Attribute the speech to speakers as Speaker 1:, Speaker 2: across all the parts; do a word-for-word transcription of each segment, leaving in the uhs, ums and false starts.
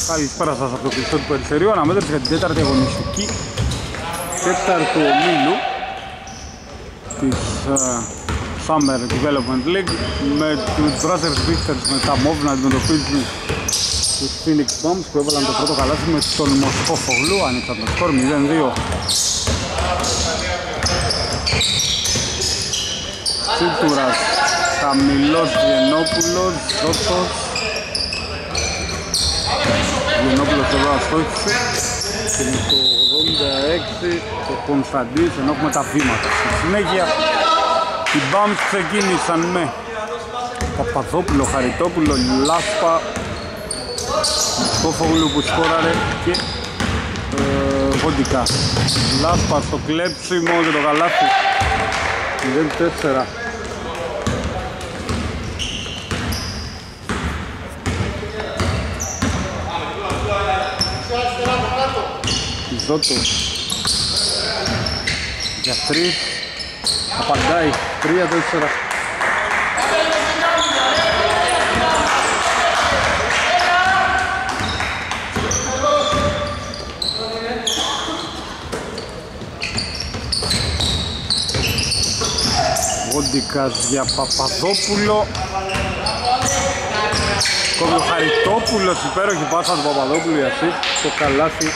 Speaker 1: Καλησπέρα σας από το κλειστό του περιφερείου. Αναμέτρηση για την τέταρτη αγωνιστική τέταρτου ομίλου της uh, Summer Development League με τους Brothers Victors με τα Mov να αντιμετωπίζουν τους Phoenix Bombs που έβαλαν το πρώτο καλάθι με τον Μοσκόφογλου. Άνοιξαν το σκορ μηδέν δύο. Τσίτουρας, Χαμηλός, Βιενόπουλος, Ζώτος. Βιενόπουλος εδώ αστόχησε και με το ογδόντα έξι ο Κωνσταντής, ενώ έχουμε τα βήματα. Στη συνέχεια οι Bums ξεκίνησαν με Παπαδόπουλο, Χαριτόπουλο, Λάσπα, Μοσκόφογλου που σκόραρε και ε, Βόντικα. Λάσπα στο κλέψιμο και το καλάθι μηδέν τέσσερα. Ζώτο για τρεις, απαντάει τρία τέσσερα. Βόντικας για Παπαδόπουλο. Κόβει ο Χαριτόπουλος, υπέροχη πάσα του Παπαδόπουλου για σιτ, το καλάθι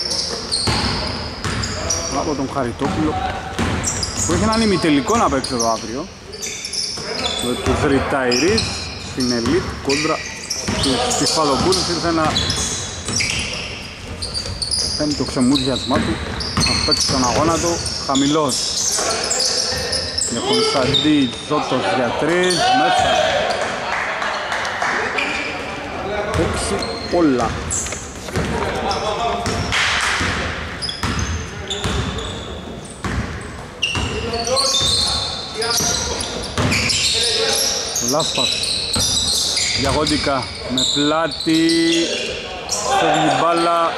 Speaker 1: από τον Χαριτόπουλο που έχει έναν ημιτελικό να παίξει εδώ αύριο με τους Retirees στην Elite κόντρα της Κεφαλοπούλης. Ήρθε να κάνει το ξεμούδιασμά του να παίξει τον αγώνα του. Χαμηλός για Κωνσταντή, Ζώτος για τρεις, μέσα έξι όλα. Λάσπας για Γόντικα με πλάτη, φεύγει μπάλα,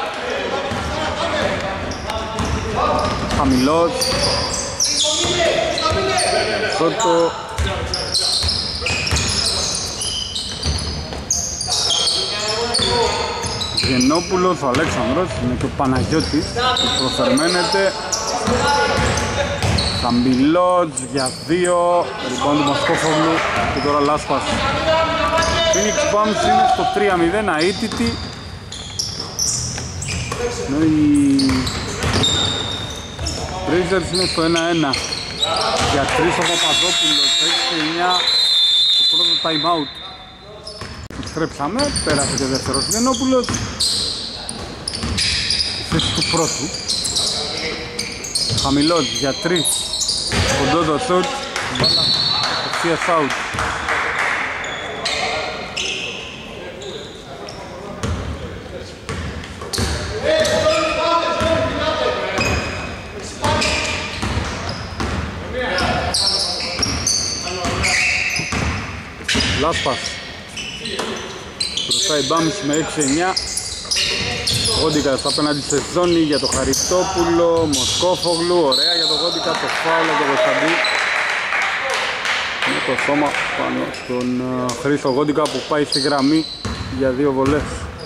Speaker 1: Χαμηλός, Σότο, Γενόπουλος, ο Αλέξανδρος, είναι και ο Παναγιώτης που προφερμένεται. Χαμηλός για δύο, λοιπόν του Μοσκόφογλου και τώρα Λάσπας. Phoenix Bombs είναι στο τρία μηδέν αίτητη. Ενώ οι Blazers είναι στο ένα ένα. Για τρεις ο Παπαδόπουλος, έξι εννιά το πρώτο time out. Επιστρέψαμε, πέρασε και δεύτερος Γενόπουλος. Η θέση του πρώτου. Χαμηλός για τρεις. Κοντό το σουτ, μπάλα, ευθείας out. Λάσπας. Μπροστά οι Bums με έξι εννιά. Γόντικας απέναντι σε ζώνη για το Χαριτόπουλο, Μοσκόφογλου, ωραία για το Γόντικα, το φάουλ από τον Κωνσταντή. Με το σώμα πάνω στον uh, Χρήστο Γόντικα που πάει στη γραμμή για δύο βολές.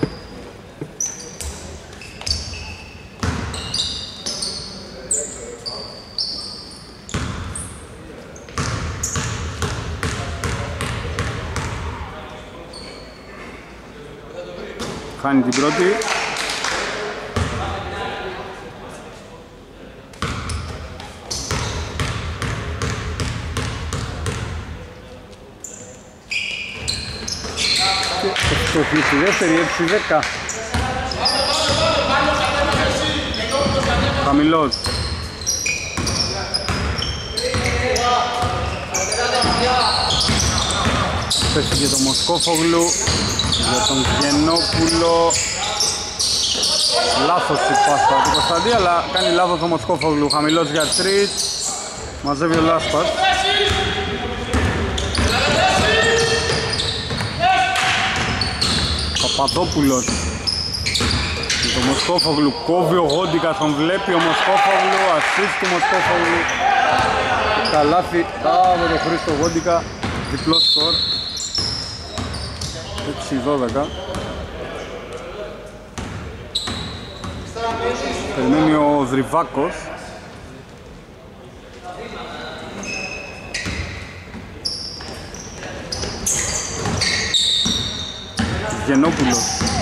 Speaker 1: Χάνει την πρώτη. Το φλήψη δεύτερη, έξι δέκα. Χαμηλός. Πέσει και το Μοσκόφογλου για τον Γενόπουλο. Λάθος η πάσα του Κωνσταντή, αλλά κάνει λάθος ο Μοσκόφογλου. Χαμηλός για τρεις. Μαζεύει ο Λάσπας. Παπαδόπουλος και το Μοσκόφογλου κόβει ο Γόντικας, τον βλέπει ο Μοσκόφογλου, ασίστ του Μοσκόφογλου, καλάθι από τον Χρήστο Γόντικα, διπλό σκορ έξι δώδεκα. Περιμένει ο Δρυβάκος. Γενόπουλος.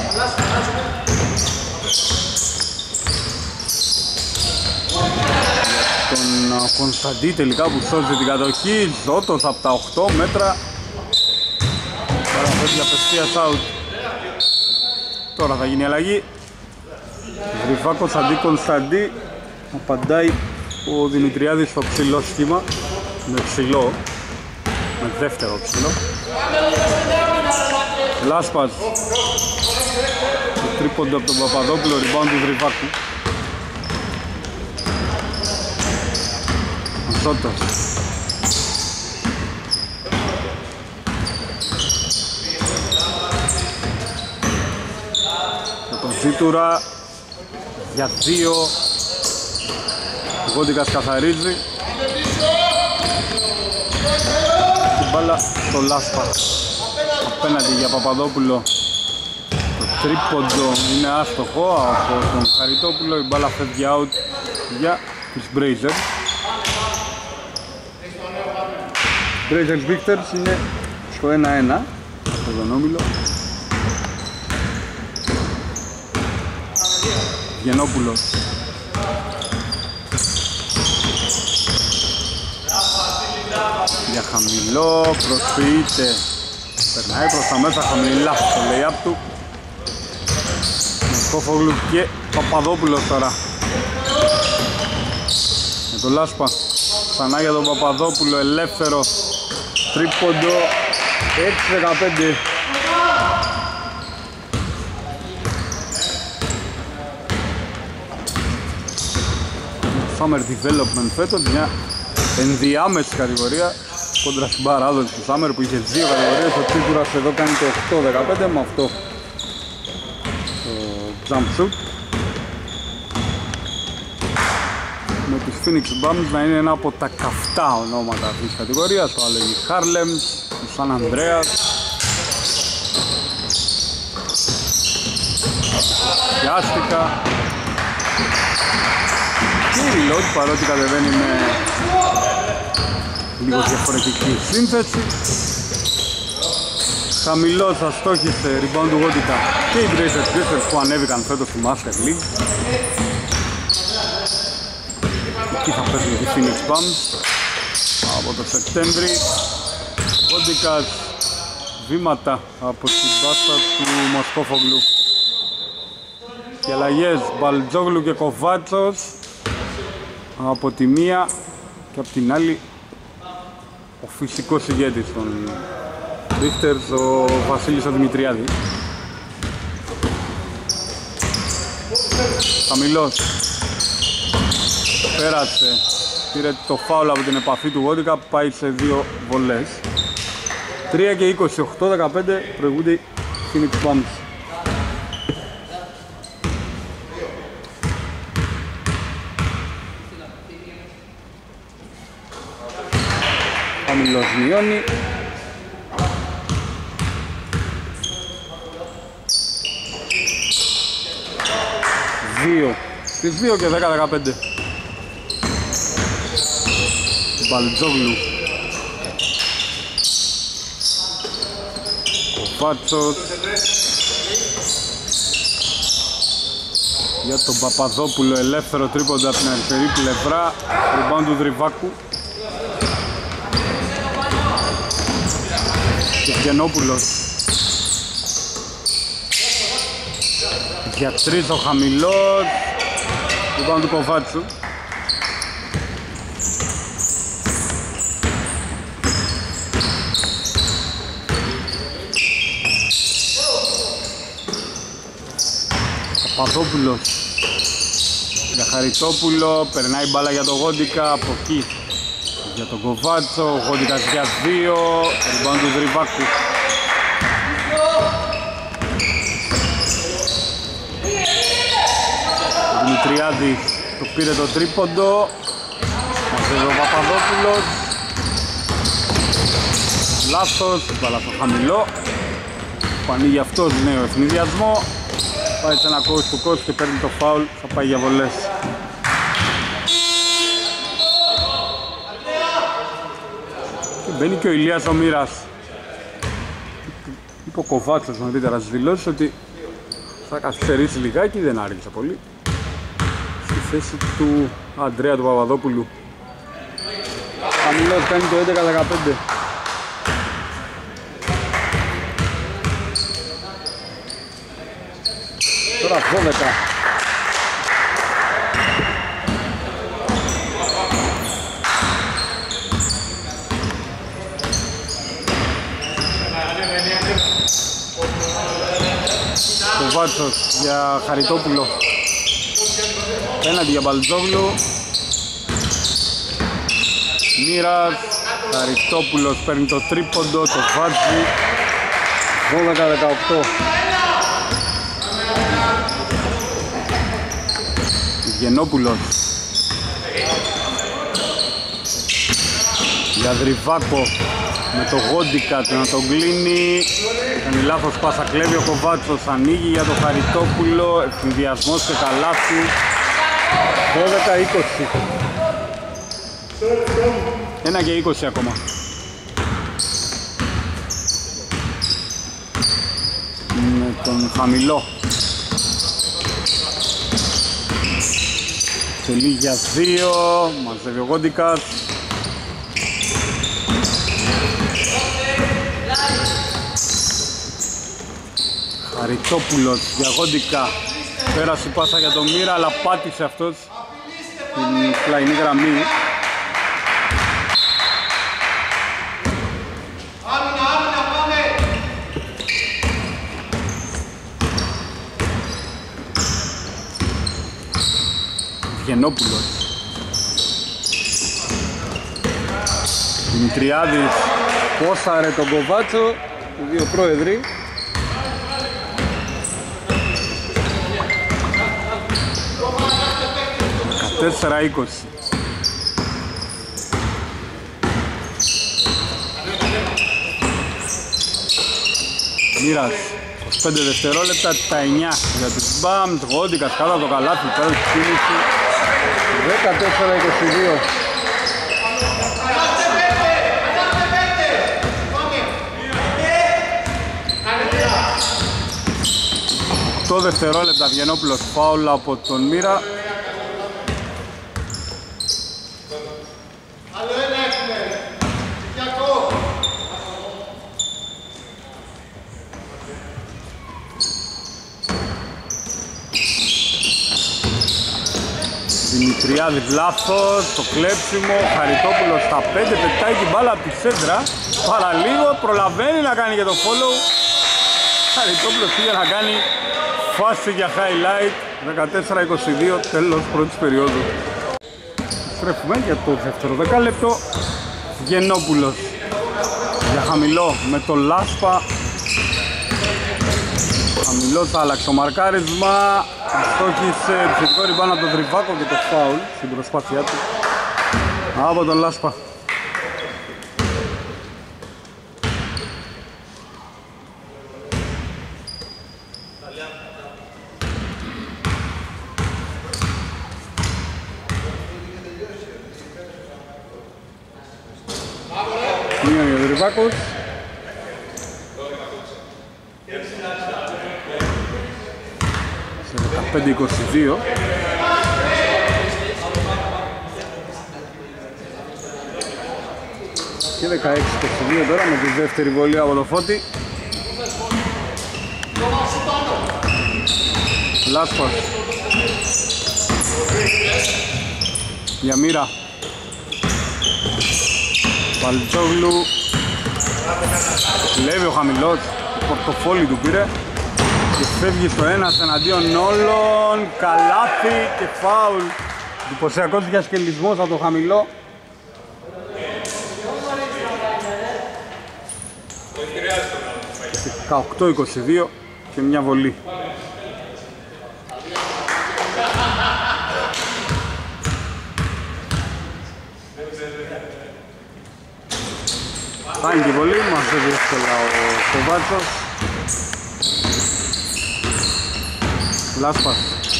Speaker 1: Τον Κωνσταντή τελικά που σώζει την κατοχή. Ζώτος από τα οκτώ μέτρα. Παραφέρει απευθείας out. Τώρα θα γίνει αλλαγή. Δρυβάκος αντί Κωνσταντή. Απαντάει ο Δημητριάδης στο ψηλό σχήμα. Με ψηλό. Με δεύτερο ψηλό. Λάσπας. Το τρίποντο από τον Παπαδόπουλο. Rebound του Δρυβάκου. Ζώτος. Με τον Ζήτουρα για δύο. Ο Γόντικας καθαρίζει. Την μπάλα στο Λάσπα. Απέναντι για Παπαδόπουλο. Το τρίποντο είναι άστοχο από τον Χαριτόπουλο. Η μπάλα φεύγει out για τους Blazers. Blazers Victors είναι στο ένα ένα από τον όμιλο. Γενόπουλος. Για χαμηλό, προσποιείται. Περνάει προς τα μέσα χαμηλά στο lay-up του. Μοσκόφογλου και Παπαδόπουλος τώρα. Με το Λάσπα. Ξανά για τον Παπαδόπουλο, ελεύθερο. Τρίποντο έξι δεκαπέντε. Summer Development φέτος, μια ενδιάμεση κατηγορία κόντρα στην παράδοση του Summer που είχε δύο κατηγορίες. Ο Τσίπουρας εδώ κάνει το οκτώ δεκαπέντε με αυτό το jump shoot. Με τους Phoenix Bums να είναι ένα από τα καυτά ονόματα αυτής της κατηγορίας. Το άλλο είναι η Harlem, το San Andreas. Πιάστηκα. Και η Reload, παρότι κατεβαίνει με λίγο διαφορετική σύνθεση. Χαμηλός αστόχησε rebound του Γόντικα και οι Blazers Victors που ανέβηκαν φέτος στη Master League. Εκεί θα παίζουν οι Phoenix Bums από το Σεπτέμβρη. Γόντικας, βήματα από την μπάστα του Μοσκόφογλου. Και αλλαγές, Μπαλτζόγλου και Κοβάτσος από τη μία και από την άλλη ο φυσικός ηγέτης των Victors, ο Βασίλης ο Δημητριάδη. Χαμηλός, πέρασε, πήρε το φάουλ από την επαφή του Γόντικα, πάει σε δύο βολές. τρία και είκοσι, οκτώ δεκαπέντε προηγούνται οι Phoenix Bums. Χαμηλός μειώνει. Δύο. Στις δύο και δέκα δεκαπέντε. Μπαλτζόγλου. Κοβάτσος. Για τον Παπαδόπουλο, ελεύθερο τρίποντα από την αριστερή πλευρά. Rebound του Δρυβάκου. Και Γενόπουλος. Για τρεις ο χαμηλός. Rebound του Κοβάτσου. Παπαδόπουλος για Χαριτόπουλο, περνάει μπάλα για το Γόντικα, από εκεί για τον Κοβάτσο, ο Γόντικας για δύο, rebound του Δρυβάκου. Ο Δημητριάδης το πήρε το τρίποντο, μαζεύει ο Παπαδόπουλος, λάθος, μπάλα στο χαμηλό, που ανοίγει αυτός νέο ευνηδιασμό. πάει σε ένα coast to coast και παίρνει το φάουλ, θα πάει για βολές. Και μπαίνει και ο Ηλίας ο Μοίρας. Είπε ο Κοβάτσος νωρίτερα στις δηλώσεις ότι θα καθυστερήσει λιγάκι, δεν άργησε πολύ. Στη θέση του Αντρέα του Παπαδόπουλου. Χαμηλός κάνει το έντεκα δεκαπέντε. Τώρα δώδεκα. Κοβάτσος για Χαριτόπουλο. Πέναντι για Μπαλτζόγλου. Μοίρας. Χαριτόπουλος παίρνει το τρίποντο, το βάζει. δώδεκα δεκαοκτώ. Γενόπουλος για Δρυβάκο με το Γόντικα να τον κλείνει. Κάνει λάθος πάσα, κλέβει ο Κοβάτσος, ανοίγει για το Χαριτόπουλο, ευθυνδιασμός και καλάθι. Δώδεκα είκοσι. Ένα και είκοσι ακόμα. Με τον χαμηλό. Τελεί για δύο, μαζεύει ο Γόντικας. Χαριτόπουλος για Γόντικα. Πέρασε η πάσα για τον Μοίρα, αλλά πάτησε αυτός την πλαϊνή γραμμή. Γενόπουλος. Δημητριάδης πόσαρε τον Κοβάτσο, οι δύο πρόεδροι. δεκατέσσερα είκοσι. Μοίρας, είκοσι πέντε δευτερόλεπτα, τα εννιά για τους Μπαμς. Γόντικας κάτω από το καλάθι, πέρα τη κίνηση. δεκατέσσερα είκοσι δύο. οκτώ δευτερόλεπτα, Βιενόπουλος, φάουλ από τον Μοίρα. Δημητριάδης λάθος, το κλέψιμο, Χαριτόπουλος στα πέντε, πετάει την μπάλα από τη σέντρα. Παραλίγο, προλαβαίνει να κάνει και το follow. Χαριτόπουλος πήγε να κάνει φάση για highlight. Δεκατέσσερα είκοσι δύο, τέλος πρώτης περίοδου. Στρέφουμε για το δεύτερο δεκάλεπτο. Γενόπουλος για χαμηλό με το Λάσπα. Χαμηλός άλλαξε το μαρκάρισμα. Αστόχησε επιθετικό ριμπάουντ από τον Δρυβάκο και το φάουλ στην προσπάθειά του από τον Λάσπα. Μείωνε ο Δρυβάκος. δεκαπέντε είκοσι δύο. Και δεκαέξι είκοσι δύο τώρα με τη δεύτερη βολή από το Φώτη. Λάσπας για Μοίρα. Παλτσόγλου. Κλέβει ο χαμηλός, το πορτοφόλι του πήρε και φεύγει στο ένας εναντίον όλων. Καλάθι και φάουλ. Εντυπωσιακός διασκελισμός από το χαμηλό. δεκαοκτώ είκοσι δύο και μια βολή. Κάνει τη βολή, μαζεύει εύκολα ο Κοβάτσος. Λάσπας.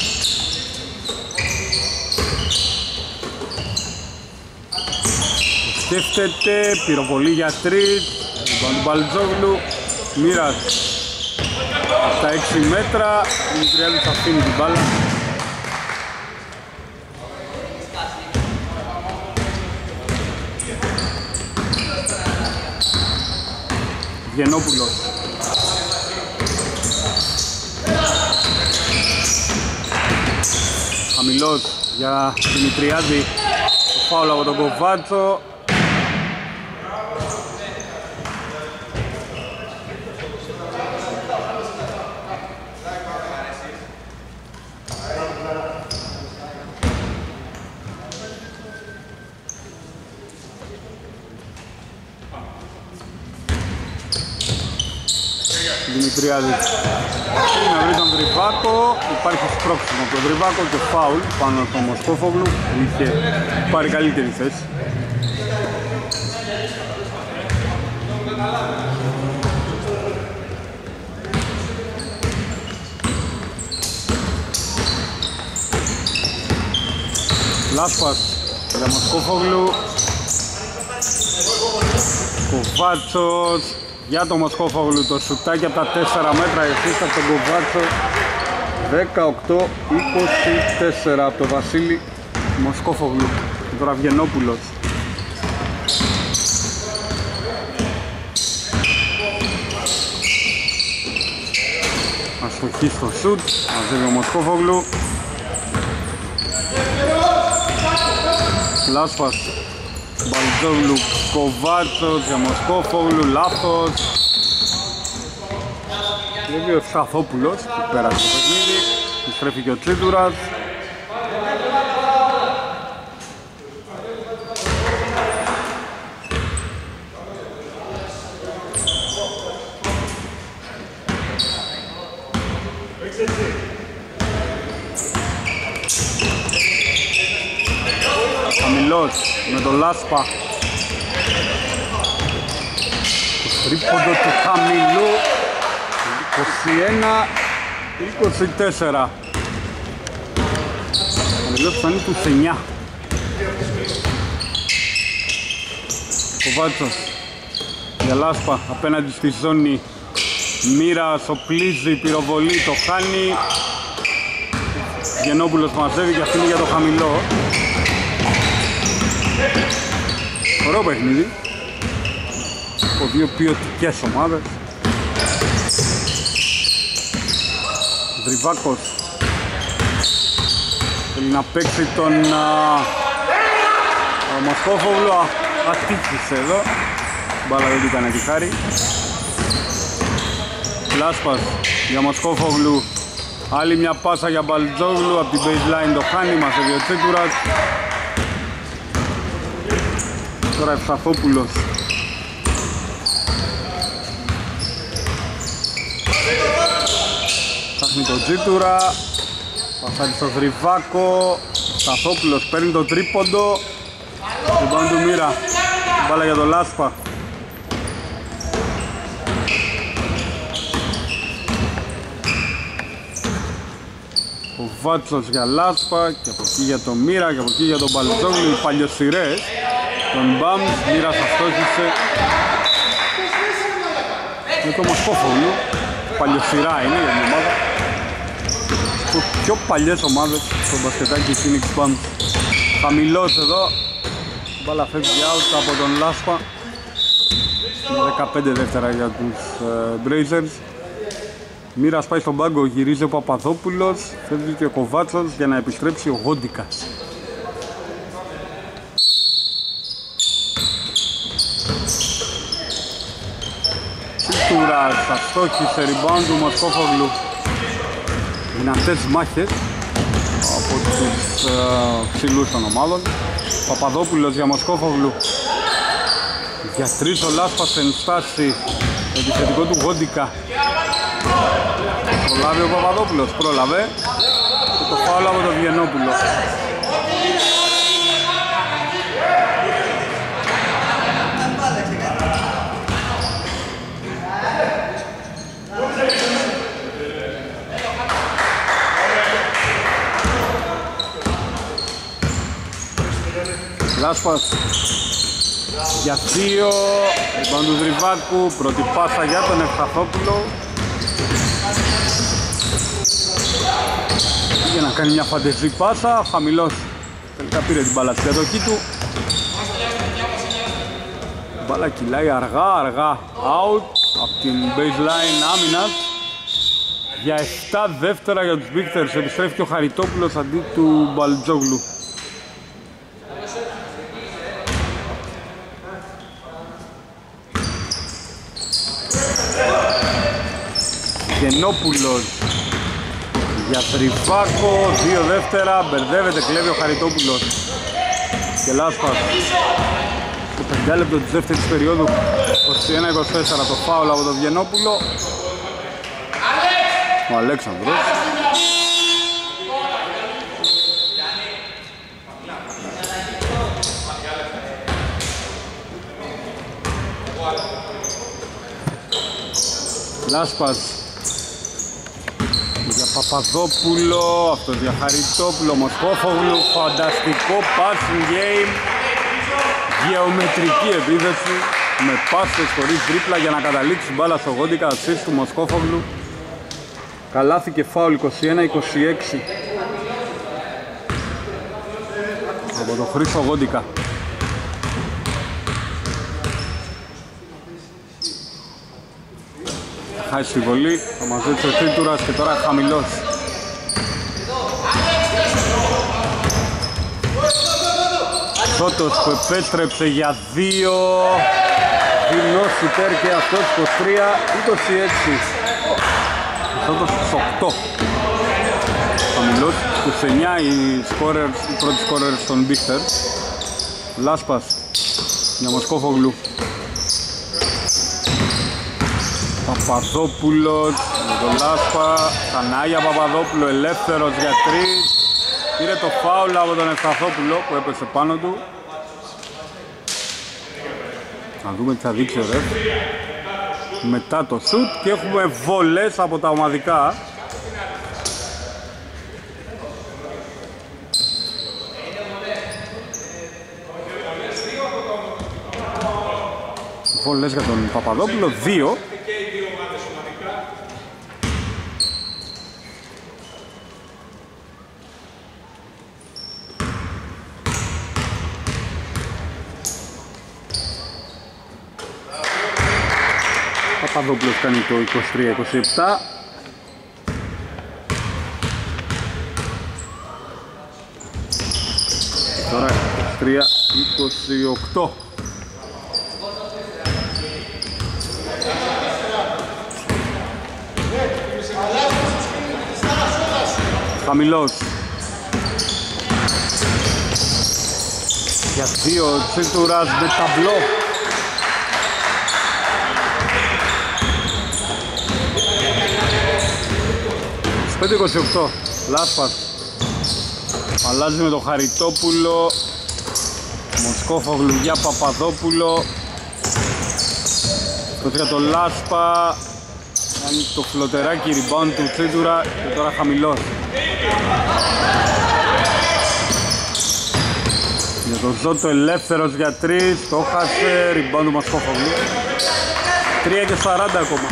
Speaker 1: Σκέφτεται, πυροβολή για τρεις, λοιπόν του Μπαλτζόγλου, Μύρας στα έξι μέτρα, η Δημητριάδης αφήνει την μπάλα. Γενόπουλος. Χαμηλός για Δημητριάδη, το φάουλ από τον Κοβάτσο. Δημητριάδης θέλει να βρει τον Δρυβάκο, υπάρχει σπρώξιμο από τον Δρυβάκο και φάουλ πάνω στον Μοσκόφογλου που είχε πάρει καλύτερη θέση. Λάσπας για Μοσκόφογλου, Κοβάτσος για τον Μοσκόφογλου, το σουτάκι από τα τέσσερα μέτρα, εσείς από τον Κοβάτσο. Δεκαοκτώ είκοσι τέσσερα από τον Βασίλη Μοσκόφογλου. Τώρα Βγενόπουλος. Αστοχή στο σουτ, μαζεύει ο Μοσκόφογλου. Λάσπας, Μπαλτζόγλου, Κοβάτσος για Μοσκόφογλου, λάθος. Βλέπει ο Σαθόπουλος που πέρασε το παιχνίδι, επιστρέφει και ο Τσίτουρας. Χαμηλός με τον Λάσπα. Το τρίποντο του χαμηλού. είκοσι ένα είκοσι τέσσερα. Χαμηλός φτάνει τους εννιά. Κοβάτσος για Λάσπα απέναντι στη ζώνη. Μύρας, οπλίζει, πυροβολή, το χάνει. Γενόπουλος μαζεύει και αφήνει για το χαμηλό. Ωραίο παιχνίδι από δύο ποιοτικές ομάδες. Δρυβάκος θέλει να παίξει τον Μοσκόφογλου, ατύχησε εδώ, μπάλα δεν του έκανε τη χάρη. Λάσπας για Μοσκόφογλου, άλλη μια πάσα για Μπαλτζόγλου, από την baseline το χάνει, μαζεύει ο Τσίτουρας. Τώρα Ευσαθόπουλος. Ψάχνει τον Τσίτουρα, πασάρει στο Δρυβάκο. Ευσαθόπουλος παίρνει το τρίποντο. Την πάνω του Μύρα, μπάλα για τον Λάσπα. Ο Βάτσος για Λάσπα και από εκεί για τον Μύρα και από εκεί για τον Μπαλτζόγλου, οι παλιοσυρές. Τον Μπαμς, Μύρας αστόχησε με το Μοσκόφογλου. Παλιοσυρά είναι για την ομάδα. Το πιο παλιές ομάδες στο μπασκετάκι, η Phoenix Bams. Χαμηλός εδώ, μπάλα φεύγει out από τον Λάσπα. δεκαπέντε δεύτερα για τους uh, Blazers. Μύρας πάει στον πάγκο, γυρίζει ο Παπαδόπουλος, φεύγει και ο Κοβάτσος για να επιστρέψει ο Γόντικας. Τσίτουρας, αστόχησε, rebound του Μοσκόφογλου. Δυνατές μάχες από τους uh, ψηλούς των ομάδων. Παπαδόπουλος για Μοσκόφογλου. Για τρεις ο Λάσπας εν στάση, επιθετικό του Γόντικα. Προλάβει ο Παπαδόπουλος, πρόλαβε και το φάουλ από τον Βγενόπουλο. Λάσπας για δύο, λοιπόν του Δρυβάκου, πρώτη πάσα για τον Ευσταθόπουλο. Για να κάνει μια φαντεζή πάσα, χαμηλός τελικά πήρε την μπάλα στη διαδοχή του. Η μπάλα κυλάει αργά αργά out από την baseline άμυνας. Για επτά δεύτερα για τους Victors, επιστρέφει και ο Χαριτόπουλος αντί του Μπαλτζόγλου. Γενόπουλος για Τριβάκο, δύο δεύτερα, μπερδεύεται, κλέβει ο Χαριτόπουλος και Λάσπας στο πεντάλεπτο της δεύτερης περίοδου. Είκοσι ένα είκοσι τέσσερα το φάουλ από τον Γενόπουλο. Ο Αλέξανδρος Λάσπας για Παπαδόπουλο, αυτός για Χαριτόπουλο, Μοσχόφογλου, φανταστικό passing game, γεωμετρική επίθεση με πάσες χωρίς τρίπλα για να καταλήξει μπάλα στο Γόντικα, assist του Μοσχόφογλου. Καλάθι και φάουλ είκοσι ένα είκοσι έξι από τον Χρήστο Γόντικα. Χάσει τη βολή, θα μαζέψει ο Τίτουρας και τώρα χαμηλός. Σότος που επέστρεψε για δύο, δεινός σουτέρ και αυτός είκοσι τρία είκοσι έξι. Σότος στους οκτώ. Χαμηλός στους εννιά οι, scorers, οι πρώτοι σκόρερς των Victors. Λάσπας για Μοσκόφογλου. Παπαδόπουλος με τον Λάσπα, ξανά για Παπαδόπουλο, ελεύθερος για τρεις. Πήρε το φάουλ από τον Ευσταθόπουλο που έπεσε πάνω του. Να δούμε τι θα δείξει ο ρεφ μετά το σουτ και έχουμε βολές από τα ομαδικά. Βολές για τον Παπαδόπουλο, δύο. Παπαδόπουλος κάνει το είκοσι τρία είκοσι επτά. Τώρα είκοσι τρία είκοσι οκτώ. Χαμηλός για δύο, Τσίτουρας με ταμπλό. πέντε είκοσι οκτώ, Λάσπας αλλάζει με τον Χαριτόπουλο, Μοσκόφογλου για Παπαδόπουλο, τότε για τον Λάσπα, κάνει το φλωτεράκι rebound του Τσίτουρα και τώρα χαμηλός. Για τον Ζώτο ελεύθερος για τρεις, το χάσε, rebound του Μοσκόφογλου. τρία και σαράντα ακόμα.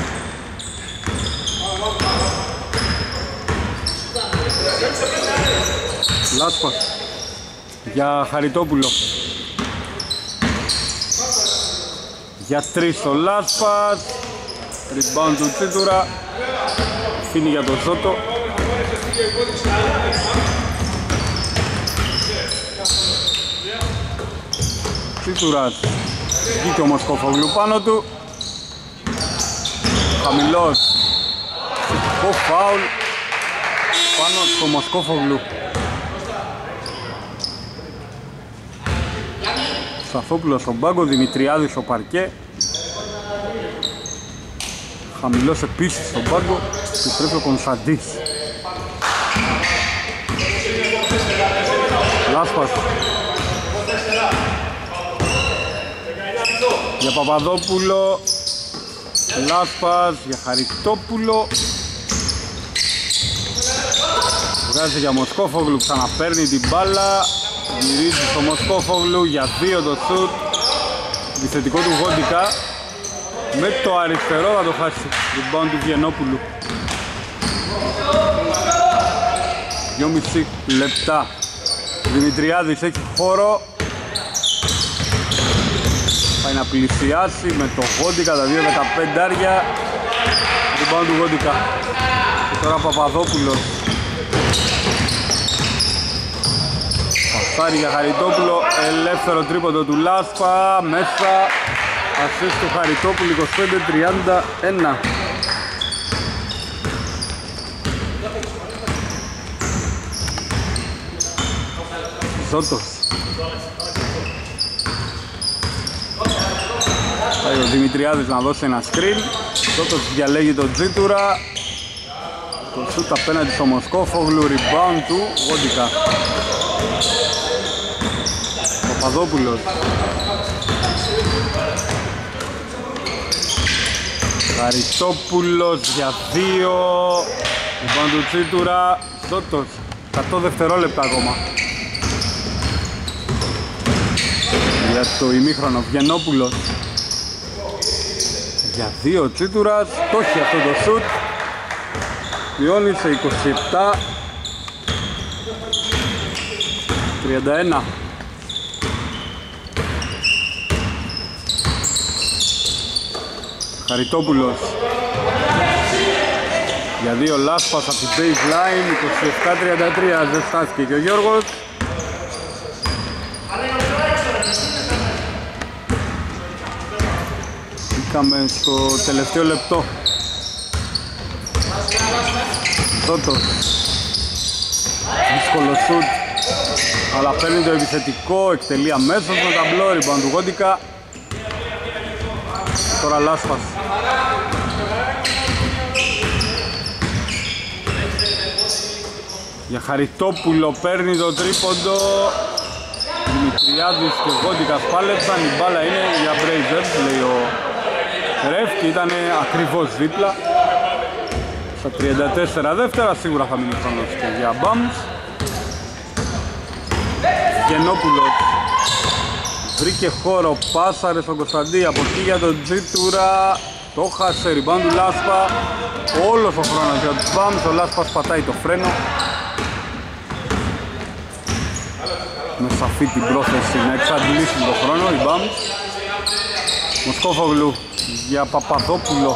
Speaker 1: Λάσπας για Χαριτόπουλο, για τρεις ο Λάσπας, rebound του Τσίτουρα, αφήνει για τον Ζώτο. Τσίτουρας, βγήκε ο Μοσκόφογλου πάνω του, χαμηλός, θετικό φάουλ πάνω στο Μοσκόφογλου. Σταθόπουλος στον πάγκο, Δημητριάδης στο παρκέ. Χαμηλός επίσης στον πάγκο, επιστρέφει ο Κωνσταντής. Λάσπας για Παπαδόπουλο, Λάσπας για Χαριτόπουλο, βγάζει για Μοσκόφογλου, ξαναπαίρνει την μπάλα, Γυρίζει στο Μοσκόφογλου για δύο το σουτ. Επιθετικό του Γόντικα. Με το αριστερό θα το χάσει. Rebound του Βιενόπουλου. δυόμισι λεπτά. Δημητριάδης έχει χώρο. Πάει να πλησιάσει με το Γόντικα, τα δύο δεκαπεντάρια. Rebound του Γόντικα. Και τώρα Παπαδόπουλος. Πασάρι για Χαριτόπουλο, ελεύθερο τρίποντο του Λάσπα, μέσα. Ασίστ του Χαριτόπουλου, είκοσι πέντε τριάντα ένα. Ζώτος. Πάει ο Δημητριάδης να δώσει ένα screen. Ζώτος διαλέγει τον Τζίτουρα. Το σούτ απέναντι στο Μοσκόφογλου, rebound του Γόντικα. Παπαδόπουλος. Χαριτόπουλος για δύο. Rebound του Τσίτουρα. Ζώτος. εκατό δευτερόλεπτα ακόμα. Για το ημίχρονο Βιενόπουλος. Για δύο Τσίτουρας. Το έχει αυτό το σούτ. Βιώνει σε είκοσι επτά τριάντα ένα. Χαριτόπουλος. Για δύο Λάσπας από την baseline. είκοσι επτά τριάντα τρία. Ζεστάθηκε και ο Γιώργος. Μπήκαμε στο τελευταίο λεπτό. Τότος. Δύσκολο σουτ. Αλλά παίρνει το επιθετικό, εκτελεί αμέσως με ταμπλό, rebound του Γόντικα. Τώρα Λάσπας. Για Χαριτόπουλο παίρνει το τρίποντο. Δημητριάδης και Γόντικας πάλεψαν. Η μπάλα είναι για Blazers, λέει ο ρεφ, και ήταν ακριβώς δίπλα. Στα τριάντα τέσσερα δεύτερα σίγουρα θα μείνει χρόνος και για μπαμς. Γενόπουλος βρήκε χώρο, πάσαρε στον Κωνσταντή, από εκεί για τον Τζίτουρα. Το χάσε, rebound του Λάσπα. Όλος ο χρόνος για τους μπαμς, ο Λάσπας πατάει το φρένο. Με σαφή την πρόθεση να εξαντλήσουν το χρόνο οι μπαμς. Μοσκόφογλου για Παπαδόπουλο.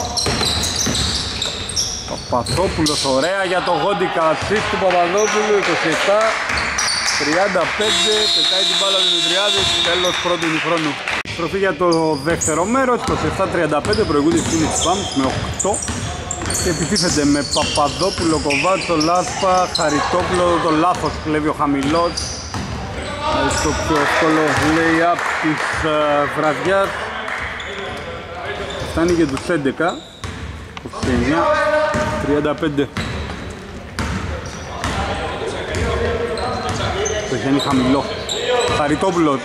Speaker 1: Παπαδόπουλος ωραία για το Γόντικα, assist του Παπαδόπουλου, είκοσι επτά τριάντα πέντε, πετάει την μπάλα του Δημητριάδη, τέλος πρώτου ημιχρόνου. Στροφή για το δεύτερο μέρος, είκοσι επτά τριάντα πέντε, προηγούνται οι φίλοι της Μπαμς με οκτώ και επιτίθεται με Παπαδόπουλο, Κοβάτσο, Λάσπα, Χαριτόπουλο, το λάθος κλέβει ο χαμηλός στο πιο εύκολο lay-up της uh, βραδιάς. Φτάνει και τους έντεκα, είκοσι εννιά τριάντα πέντε. Το έχει χαμηλό. Χαριτόπουλος.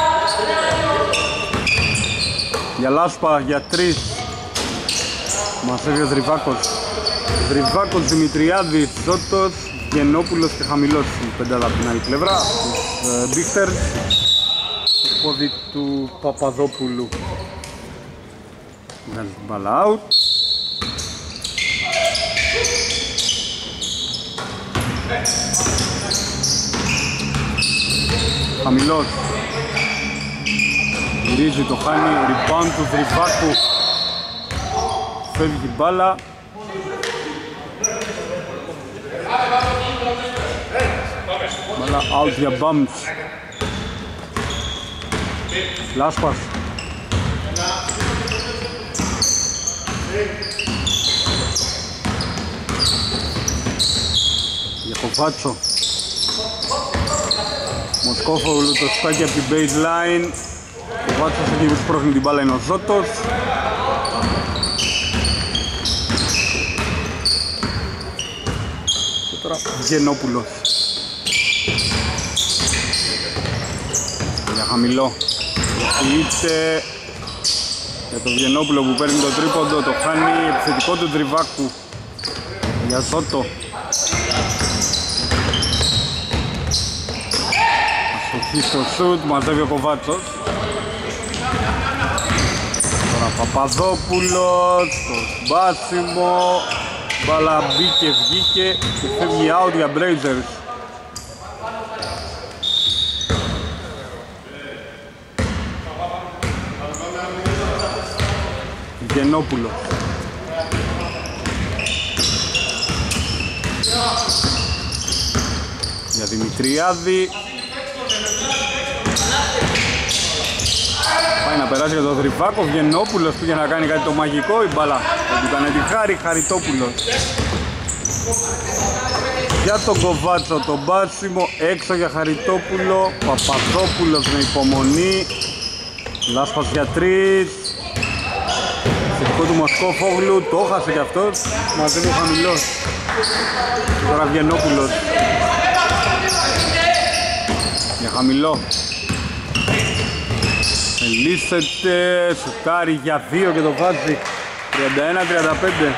Speaker 1: Για Λάσπα, για τρεις. Μαζεύει ο Δρυβάκος. Δρυβάκος, Δημητριάδης, Ζώτος, Γενόπουλος και χαμηλός. Η πεντάδα από την άλλη πλευρά. Τους Μπίχτερς. Το πόδι του Παπαδόπουλου. Βγάζει την μπάλα out. Χαμηλός. Γυρίζει, το χάνει, rebound του Δρυβάκου. Φεύγει η μπάλα. Μπάλα out για Μπαμς. Λάσπας. Για Κοβάτσο. Μοσκόφογλου, το σπάκι από την baseline. Ο Βάτσος εκεί που σπρώχνει την μπάλα είναι ο Ζώτος. Και τώρα Γενόπουλος. Για χαμηλό. Είτε για τον Γενόπουλο που παίρνει το τρίποντο, το χάνει, επιθετικό του Δρυβάκου. Για Ζώτο. Αστοχή στο σουτ, μαζεύει ο Κοβάτσος. Τώρα Παπαδόπουλος, το σπάσιμο. Μπάλα μπήκε, βγήκε και φεύγει out για Blazers. Γενόπουλος. Για Δημητριάδη. Πάει να περάσει για τον Θρυφάκο. Γενόπουλος πήγε να κάνει κάτι το μαγικό. Η μπάλα θα του κάνει τη χάρη. Χαριτόπουλος. Για τον Κοβάτσο το μπάσιμο. Έξω για Χαριτόπουλο. Παπαδόπουλος με υπομονή. Λάσπας για τρεις. Θετικό του Μοσκόφογλου. Το έχασε κι αυτός. Μαζεύει ο χαμηλός. Τώρα Γενόπουλος. Για χαμηλό. Ελίσσεται, σουτάρει για δύο και το βάζει. τριάντα ένα τριάντα πέντε.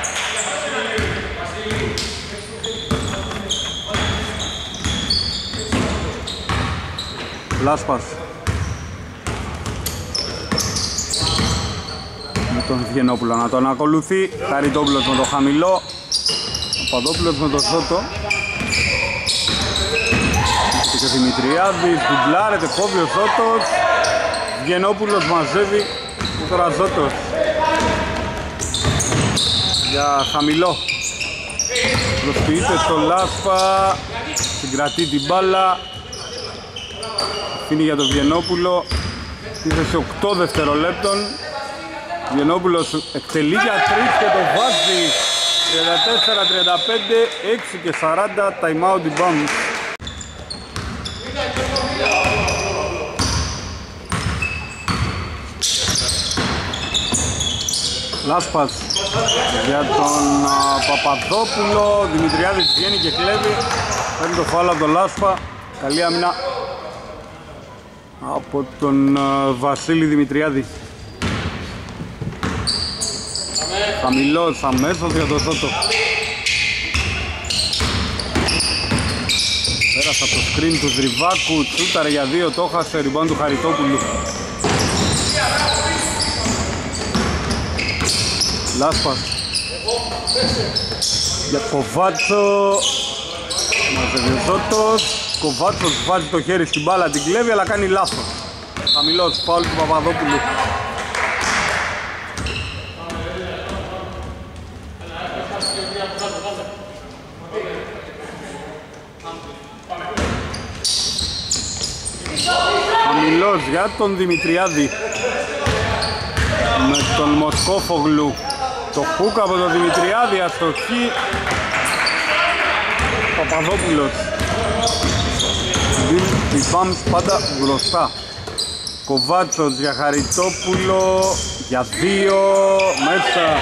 Speaker 1: Λάσπας. Με τον Γενόπουλο να τον ακολουθεί. Χαριτόπουλος με το χαμηλό. Παπαδόπουλος με το Σότο. Και ο Δημητριάδης, ντουμπλάρεται, κόβει ο Σότος. Γενόπουλος μαζεύει και τώρα Ζώτος. Για χαμηλό. Προσποιείται στο Λάσπα. Συγκρατεί την μπάλα. Αφήνει για τον Γενόπουλο. Τίθεσε οκτώ δευτερολέπτων. Γενόπουλος εκτελεί για τρεις και το βάζει. τριάντα τέσσερα τριάντα πέντε, έξι και σαράντα, time out η Bums. Λάσπας για τον α, Παπαδόπουλο. Δημητριάδης βγαίνει και κλέβει. Παίρνει το φάουλ από τον Λάσπα. Καλή άμυνα από τον α, Βασίλη Δημητριάδη. Χαμηλός αμέσως για τον Σότο. Πέρασε από το screen του Δρυβάκου. Τσούταρε για δύο, το έχασε. Ριμπάν του Χαριτόπουλου. Λάσπας για Κοβάτσο. Μαζεύει ο Σότος. Κοβάτσος βάζει το χέρι στην μπάλα, την κλέβει αλλά κάνει λάθος. Χαμηλός, φάουλ του Παπαδόπουλου. Χαμηλός για τον Δημητριάδη. Με τον Μοσκόφογλου. Το χούκ από τον Δημητριάδη, αστοχή. Παπαδόπουλος. Οι Bums πάντα μπροστά. Κοβάτσος για Χαριτόπουλο. Για δύο. Μέσα.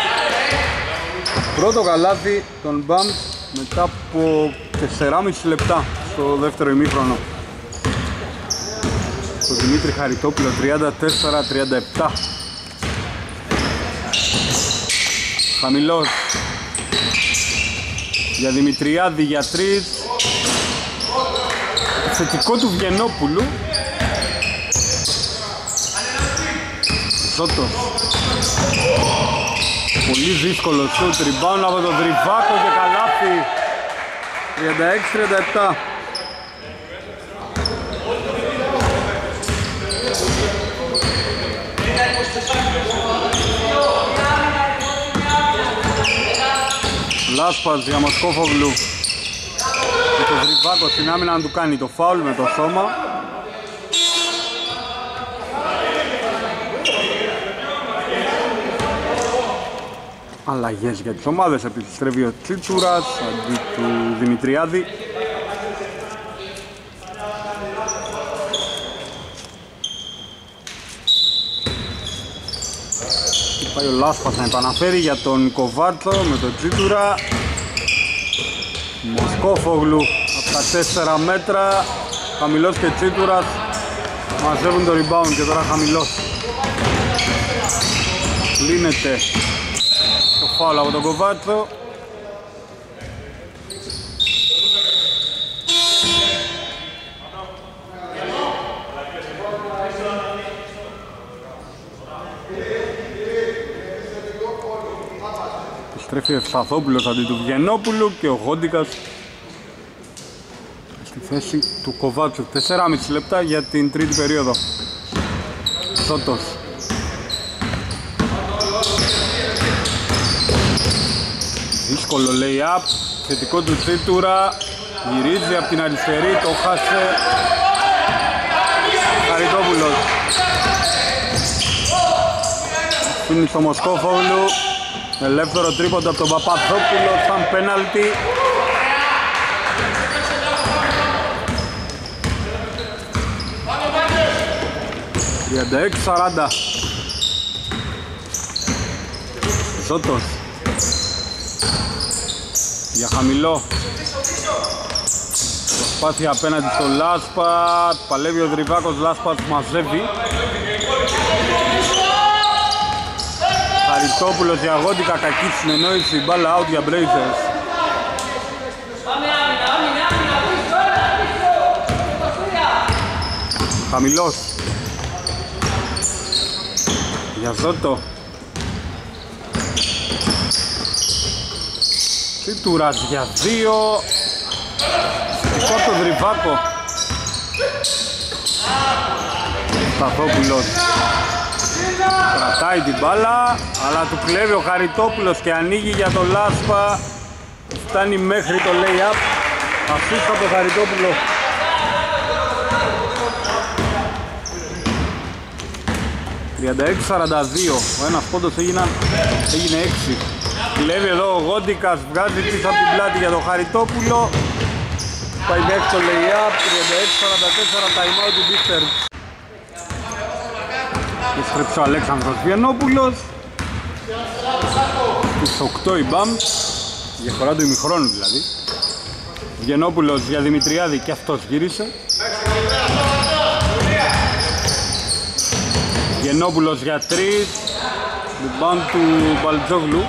Speaker 1: Πρώτο καλάθι των Bums μετά από τεσσεράμισι λεπτά στο δεύτερο ημίχρονο. Το Δημήτρη Χαριτόπουλο τριάντα τέσσερα τριάντα επτά. Χαμηλός για Δημητριάδη για τρεις. Θετικό του Βγενόπουλου. Ζώτος. Πολύ δύσκολο σουτ, rebound από τον Δρυβάκο και καλάθι. τριάντα έξι τριάντα επτά. Λάσπας για Μοσκόφογλου. Και το Δρυβάκο στην άμυνα να του κάνει το φάουλ με το σώμα. Αλλαγές για τις ομάδες, επιστρέφει ο Τσίτσουρας αντί του Δημητριάδη. Πάει ο Λάσπας να επαναφέρει για τον Κοβάτσο με τον Τσίτουρα. Μοσκόφογλου από τα τέσσερα μέτρα. Χαμηλός και Τσίτουρας μαζεύουν το rebound και τώρα χαμηλός. Λύνεται το φάουλ από τον Κοβάτσο. Επιστρέφει ο Ευσταθόπουλος αντί του Βγενόπουλου και ο Γόντικας στη θέση του Κοβάτσου. τέσσερα και μισό λεπτά για την τρίτη περίοδο. Σότος. Δύσκολο lay-up, θετικό του Τσίτουρα, γυρίζει από την αριστερή, το χάσε Χαριτόπουλος. Είναι στο Μοσκόφογλου, ελεύθερο τρίποντο από τον Παπαδόπουλο σαν πέναλτι. τριάντα έξι σαράντα. Ζώτος για χαμηλό, προσπάθεια απέναντι στο Λάσπατ, παλεύει ο Δρυβάκος, Λάσπατ μαζεύει. Χαριτόπουλος για Γόντικα, κακή συνεννόηση, μπάλα out για Blazers. Χαμηλός για Ζώτο. Τσίτουρας για δύο. Στικό το Δρυβάκο. Σταθόπουλος κρατάει την μπάλα, αλλά του κλέβει ο Χαριτόπουλος και ανοίγει για το Λάσπα. Φτάνει μέχρι το lay-up. Ασίστα από το Χαριτόπουλο. τριάντα έξι σαράντα δύο. Ο ένας πόντος έγινε, έγινε έξι. Κλέβει εδώ ο Γόντικας, βγάζει πίσω από την πλάτη για τον Χαριτόπουλο. Πάει μέχρι το lay-up. τριάντα έξι σαράντα τέσσερα, time out του Μπίστερ. Έστρεψε ο Αλέξανδρος Βιενόπουλος. Στους οκτώ η μπαμ, διαφορά του ημιχρόνου δηλαδή. Βιενόπουλος για Δημητριάδη και αυτός γύρισε. Βιενόπουλος για τρεις, rebound του Μπαλτζόγλου.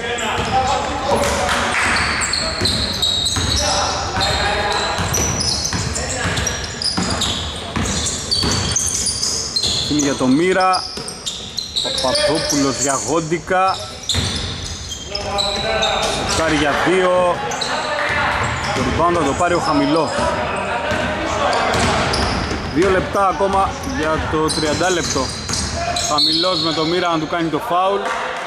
Speaker 1: Είναι για το Μύρα, Παπαδόπουλος για Γόντικα, Σουκάρι για δύο, το rebound θα το πάρει ο Χαμηλός. Δύο λεπτά ακόμα για το τριάντα λεπτό. Χαμηλός με το Μύρα να του κάνει το φάουλ.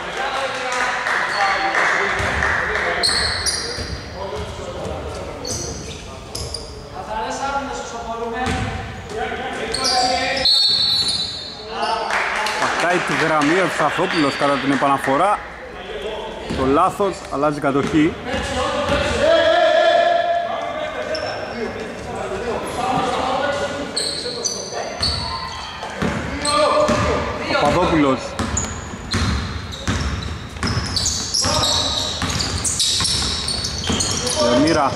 Speaker 1: Πατάει τη γραμμή ο Ευσταθόπουλος κατά την επαναφορά. Το λάθος, αλλάζει κατοχή. Παπαδόπουλος. Μύρα.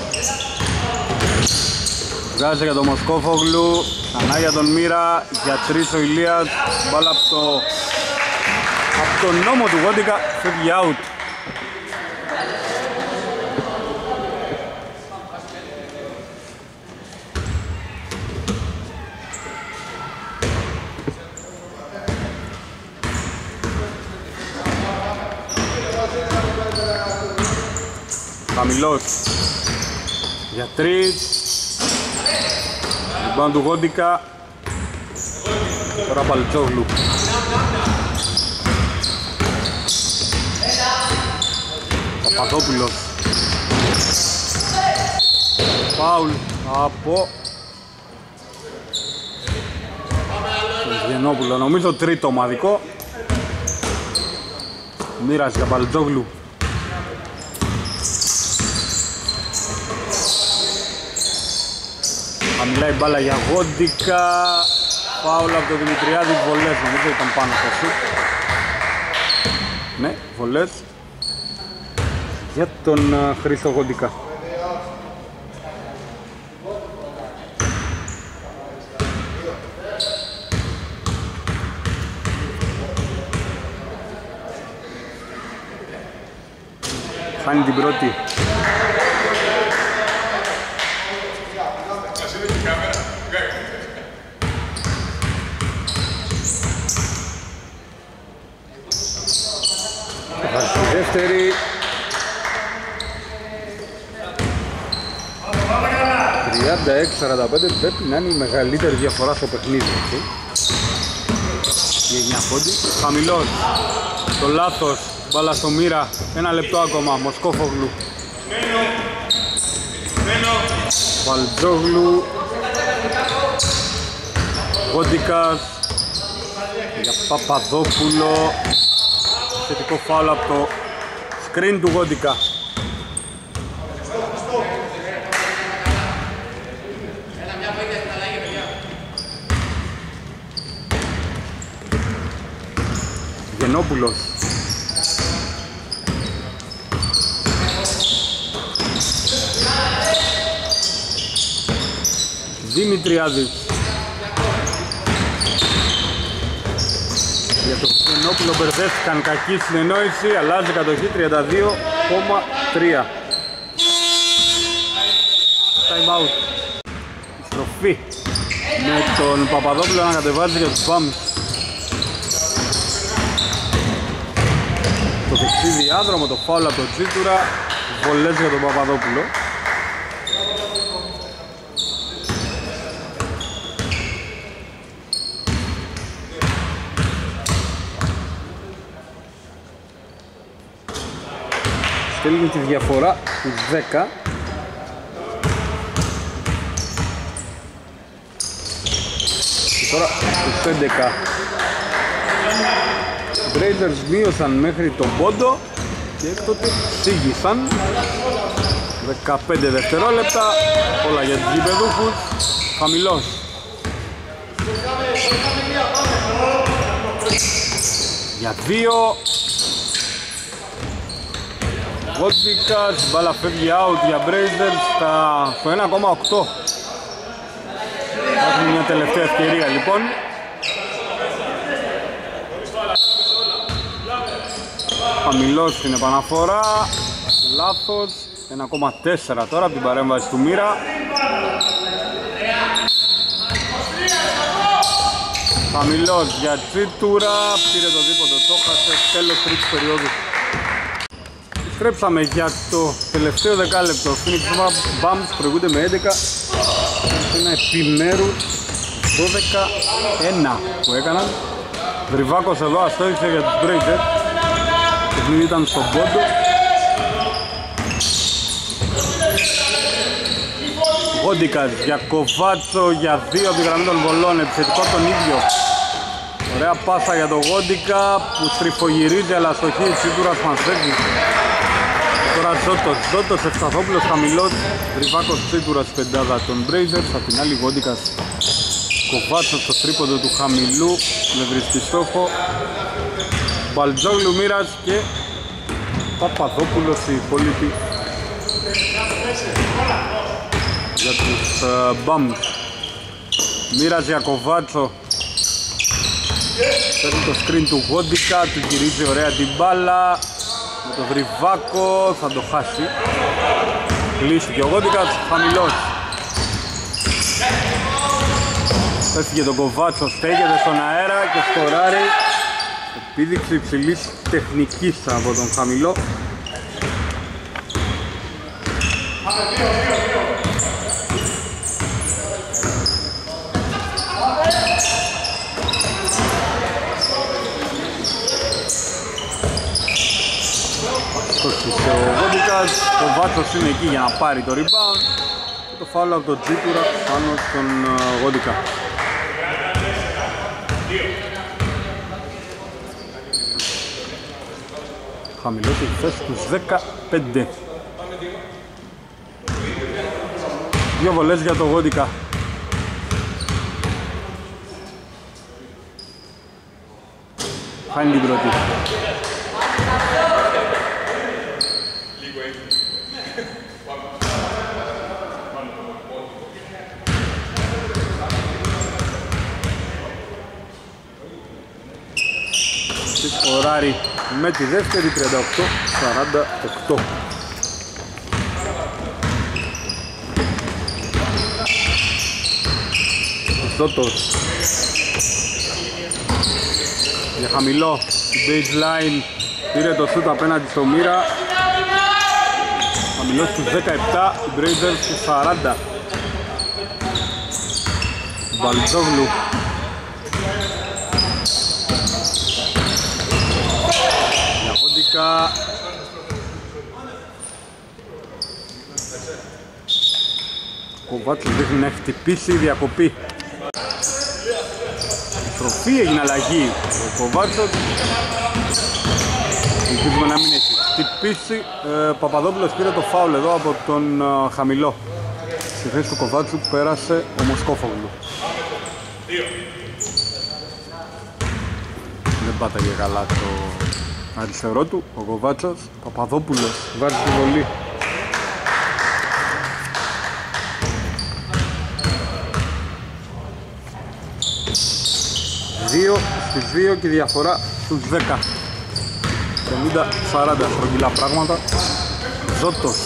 Speaker 1: Βγάζει για τον Μοσκόφογλου. Ξανά για τον Μύρα. Για τρεις ο Ηλίας. Μπάλα από το... από τον νόμο του Γόντικα. Φεύγει out. Χαμηλός για τρεις, rebound του Γόντικα, τώρα Μπαλτζόγλου. Παπαδόπουλος, φάουλ από τον Βιενόπουλο, νομίζω τρίτο ομαδικό. Μοίρας για Μπαλτζόγλου. Μιλάει μπάλα για Γόντικα, φάουλα από τον Δημητριάδη, βολές, νομίζω ήταν πάνω στο σουτ. Ναι, βολές για τον uh, Χρήστο Γόντικα. Χάνει την πρώτη. Δεύτερη, τριάντα έξι σαράντα πέντε πρέπει να είναι η μεγαλύτερη διαφορά στο παιχνίδι, έτσι. Η εννιά πόντι, χαμηλός, το λάθος, μπάλα στο Μύρα, ένα λεπτό ακόμα, Μοσκόφογλου. Βαλτζόγλου, Γόντικας, για Παπαδόπουλο, θετικό φάουλ από το screen του Γόντικα. Γενόπουλος, Δημητριάδης, για το Γενόπουλο μπερδεύτηκαν, κακή συνεννόηση, αλλάζει κατοχή τριάντα δύο κόμμα τρία. Time out. Στροφή με τον Παπαδόπουλο να κατεβάζει για τους Bums. Το δεξί διάδρομο, το φάουλ από τον Τσίτουρα, βολές για τον Παπαδόπουλο. Στέλνει τη διαφορά στους δέκα. Και τώρα στους έντεκα. Οι Blazers μείωσαν μέχρι τον πόντο και έκτοτε σίγησαν. δεκαπέντε δευτερόλεπτα, όλα για τους γηπεδούχους. Χαμηλός. Για δύο. Γόντικας, μπάλα φεύγει out για Blazers στο ένα κόμμα οκτώ. Έχουμε μια τελευταία ευκαιρία λοιπόν. Χαμηλός στην επαναφορά, λάθος, ένα κόμμα τέσσερα τώρα από την παρέμβαση του Μύρα. Χαμηλός για Τσίτουρα, πήρε το δίποτο, το χάσε, τέλος τρίτης περίοδου. Στρέψαμε για το τελευταίο δεκάλεπτο. Phoenix Bums προηγούνται με έντεκα. Ένα επιμέρους δώδεκα ένα που έκαναν. Δρυβάκος εδώ αστόχησε για τους Blazers. Το παιχνίδι ήταν στον πόντο. Γόντικας για Κοβάτσο για δύο από τη γραμμή των βολών. Επιθετικό τον ίδιο. Ωραία πάσα για τον Γόντικα που στριφογυρίζει αλλά αστοχή. Τσίτουρας Μανσέκη. Τώρα Ζώτος, Ζώτος, Ευσταθόπουλος χαμηλός, Ριβάκος Τσίτουρας πεντάδα των Blazers, απ' την άλλη Γόντικας Κοβάτσος στο τρίποντο του χαμηλού, με βρίσκει στόχο, Μπαλτζόγλου Μύρας και Παπαδόπουλος οι υπόλοιποι για τους uh, Bums. Μύρας για Κοβάτσο, παίρνει το screen του Γόντικα, του γυρίζει ωραία την μπάλα. Με το Βρυβάκο θα το χάσει. Κλείστηκε ο Γόντικας, χαμηλός. Έφυγε τον Κοβάτσο, στέκεται στον αέρα και σκοράρει. Επίδειξη υψηλής τεχνικής από τον χαμηλό. Αστόχησε ο Γόντικας, ο Βάτσος είναι εκεί για να πάρει το rebound και το φάουλ από τον Τσίτουρα πάνω στον uh, Γόντικα. Χαμηλός έχει φτάσει στους δεκαπέντε. Δύο βολές για το Γόντικα. Χάνει την πρώτη. Σκοράρει με τη δεύτερη τριάντα οκτώ σαράντα οκτώ. Ζώτος για χαμηλό στην baseline, πήρε το σούτ απέναντι στο Μύρα. Χαμηλός στους δεκαεπτά, οι Blazers στους σαράντα. Μπαλτζόγλου. Διαγόντικα. Ο Κοβάτσος δείχνει να έχει χτυπήσει, διακοπή. Στροφή, έγινε αλλαγή. Ο Κοβάτσος ελπίζουμε να μην έχει χτυπήσει. ε, Παπαδόπουλος πήρε το φάουλ εδώ από τον ε, Χαμηλό. Στη θέση του Κοβάτσου πέρασε ο Μοσκόφογλου. Δεν πάταγε καλά το αριστερό του ο Κοβάτσος. Παπαδόπουλος βάζει τη βολή. Δύο στις δύο και διαφορά στους δέκα. πενήντα σαράντα στρογγυλά πράγματα. Ζώτος.